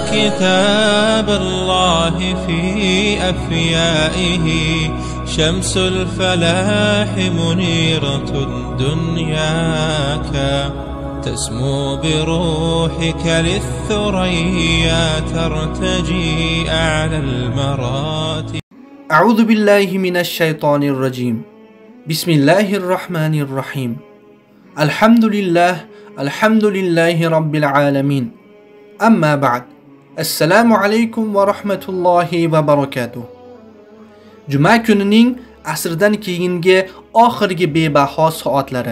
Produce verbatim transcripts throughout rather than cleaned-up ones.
كتاب الله في أفيائه شمس الفلاح منيرة دنياك تسمو بروحك للثريا ترتجي أعلى المراتب. أعوذ بالله من الشيطان الرجيم. بسم الله الرحمن الرحيم. الحمد لله الحمد لله رب العالمين. أما بعد. Assalamu alaykum va rahmatullohi va barakatuh. Juma kunining asrdan keyingi oxirgi bebaho soatlari.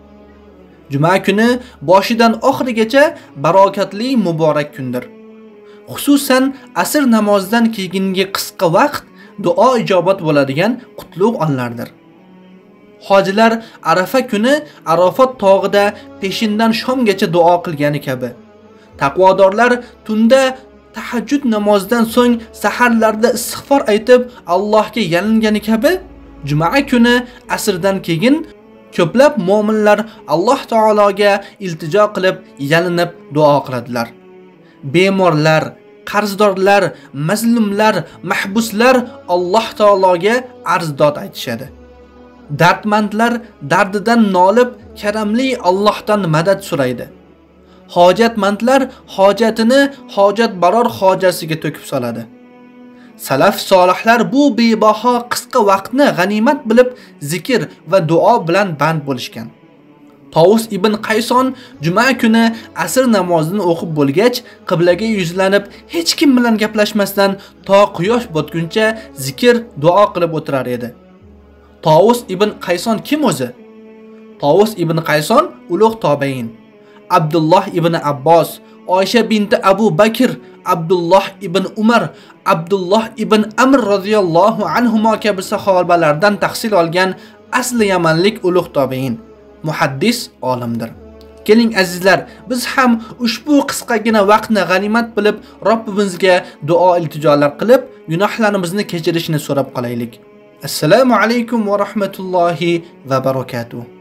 Juma kuni boshidan oxirigacha barokatli muborak kundir. Xususan asr namozidan keyingi qisqa vaqt duo ijobat bo'ladigan qutlug' onlardir. Hojilar Arafa kuni Arafat tog'ida peshindan shomgacha duo qilgani kabi, taqvodorlar tunda tahajjud namozidan so'ng saharlarda istig'for aytib Allohga yalingani kabi, juma kuni asrdan keyin ko'plab mu'minlar Alloh taologa iltijo qilib, yalinib duo qiladilar. Bemorlar, qarzdorlar, mazlumlar, mahbuslar Alloh taologa arzdod aytishadi. Dardmandlar dardidan nolib, karamli Allohdan madad so'raydi. Hojatmandlar hojatini hojat baror hojasiga to'kib soladi. Salaf solihlar bu bebaho qisqa vaqtni g'animat bilib zikr va duo bilan band bo'lishgan. Tavus ibn Qayson juma kuni asr namozini o'qib bo'lgach, qiblaga yuzlanib, hech kim bilan gaplashmasdan to quyosh botguncha zikr, duo qilib o'tirar edi. Tavus ibn Qayson kim o'zi? Tavus ibn Qayson ulug' tobein. Abdullah ibn Abbos, Oysha binti Abu Bakr, Abdullah ibn Umar, Abdullah ibn Amr radhiyallohu anhuma kabi sahobalardan tahsil olgan asli yamanlik ulug' tobein, muhaddis olimdir. Keling azizlar, biz ham ushbu qisqagina vaqtni g'animat bilib Robbimizga duo iltijolar qilib, gunohlarimizni kechirishni so'rab qolaylik. Assalomu alaykum va rahmatullohi va barakatuh.